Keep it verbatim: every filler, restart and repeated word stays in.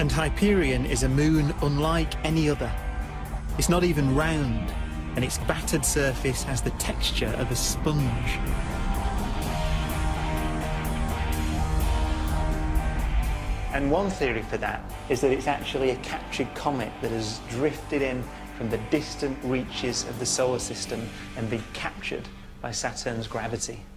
And Hyperion is a moon unlike any other. It's not even round, and its battered surface has the texture of a sponge. And one theory for that is that it's actually a captured comet that has drifted in from the distant reaches of the solar system and been captured by Saturn's gravity.